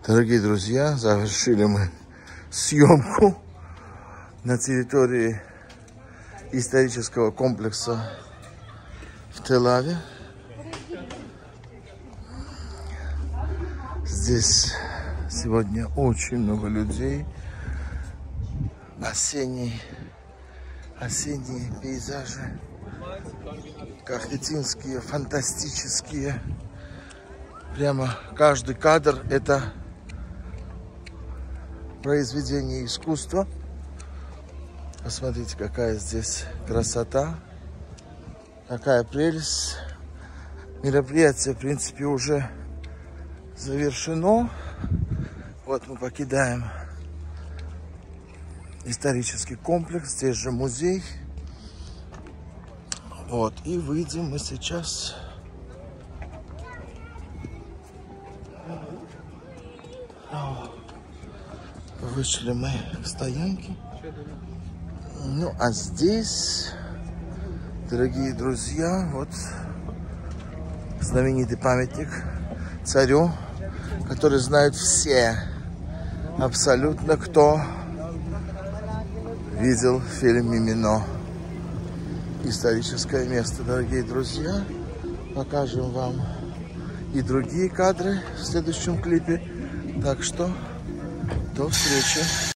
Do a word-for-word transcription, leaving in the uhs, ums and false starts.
Дорогие друзья, завершили мы съемку на территории исторического комплекса в Тель-Авиве. Здесь сегодня очень много людей. Осенний, осенние пейзажи, кахетинские, фантастические. Прямо каждый кадр — это произведение искусства. Посмотрите, какая здесь красота, какая прелесть. Мероприятие, в принципе, уже завершено. Вот мы покидаем исторический комплекс, здесь же музей. Вот, и выйдем мы сейчас вышли мы к стоянке. Ну, а здесь, дорогие друзья, вот знаменитый памятник царю, который знают все, абсолютно, кто видел фильм «Мимино». Историческое место, дорогие друзья. Покажем вам и другие кадры в следующем клипе. Так что до встречи.